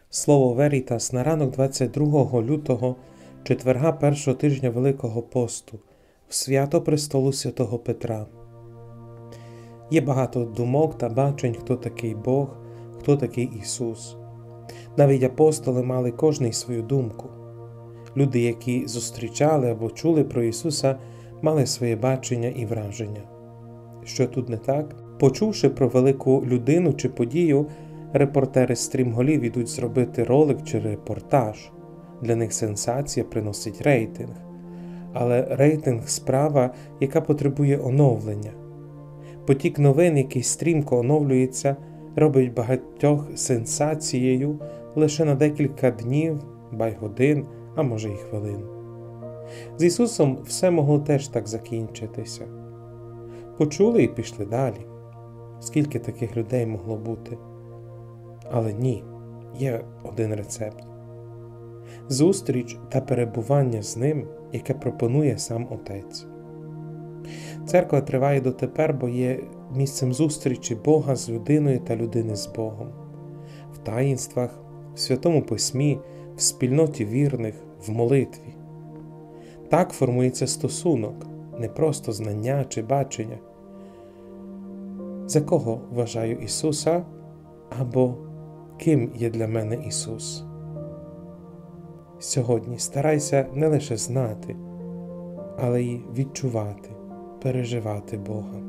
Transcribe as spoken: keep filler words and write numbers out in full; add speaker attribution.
Speaker 1: Слово Верітас на ранок двадцять другого лютого, четверга першого тижня Великого посту, в свято престолу святого Петра. Є багато думок та бачень, хто такий Бог, хто такий Ісус. Навіть апостоли мали кожний свою думку. Люди, які зустрічали або чули про Ісуса, мали своє бачення і враження. Що тут не так? Почувши про велику людину чи подію, репортери стрімголів ідуть зробити ролик чи репортаж. Для них сенсація приносить рейтинг. Але рейтинг – справа, яка потребує оновлення. Потік новин, який стрімко оновлюється, робить багатьох сенсацією лише на декілька днів, бай годин, а може й хвилин. З Ісусом все могло теж так закінчитися. Почули і пішли далі. Скільки таких людей могло бути? Але ні, є один рецепт. Зустріч та перебування з Ним, яке пропонує сам Отець. Церква триває дотепер, бо є місцем зустрічі Бога з людиною та людини з Богом. В таїнствах, в Святому Письмі, в спільноті вірних, в молитві. Так формується стосунок, не просто знання чи бачення. За кого вважаю Ісуса, або ким є для мене Ісус? Сьогодні старайся не лише знати, але й відчувати, переживати Бога.